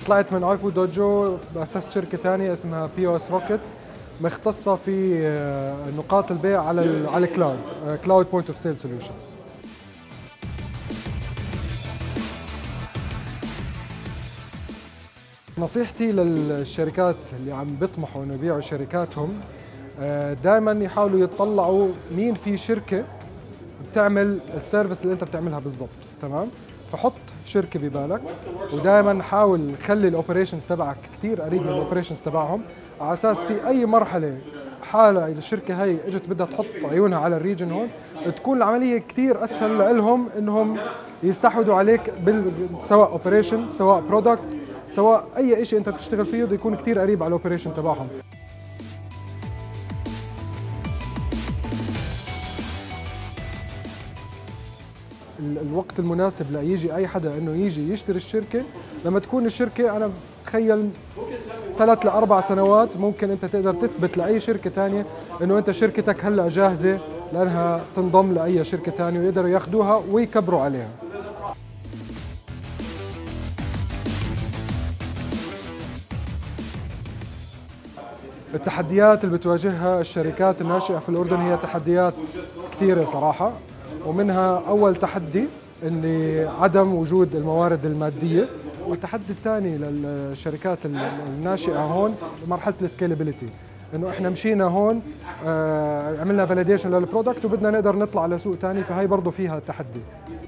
طلعت من اي فود دوجو، اسست شركه ثانيه اسمها بي او اس روكيت، مختصه في نقاط البيع على الكلاود، كلاود بوينت اوف سيل سوليوشنز. نصيحتي للشركات اللي عم بيطمحوا انه يبيعوا شركاتهم، دائما يحاولوا يطلعوا مين في شركه بتعمل السيرفيس اللي انت بتعملها بالضبط، تمام؟ فحط شركه ببالك، ودائما حاول خلي الاوبريشنز تبعك كثير قريب من الاوبريشنز تبعهم، على اساس في اي مرحله حاله اذا الشركه هي اجت بدها تحط عيونها على الريجن هون، تكون العمليه كثير اسهل لهم انهم يستحوذوا عليك سواء اوبريشن، سواء برودكت، سواء اي شيء انت بتشتغل فيه بده يكون كثير قريب على الاوبريشن تبعهم. الوقت المناسب ليجي اي حدا انه يجي يشتري الشركه لما تكون الشركه، انا بتخيل 3 ل 4 سنوات ممكن انت تقدر تثبت لاي شركه ثانيه انه انت شركتك هلا جاهزه لانها تنضم لاي شركه ثانيه ويقدروا ياخذوها ويكبروا عليها. التحديات اللي بتواجهها الشركات الناشئة في الأردن هي تحديات كثيرة صراحة، ومنها أول تحدي اللي عدم وجود الموارد المادية، والتحدي الثاني للشركات الناشئة هون مرحلة السكيلابيليتي، إنه إحنا مشينا هون عملنا فاليديشن للبرودكت وبدنا نقدر نطلع لسوق ثاني، فهي برضه فيها تحدي.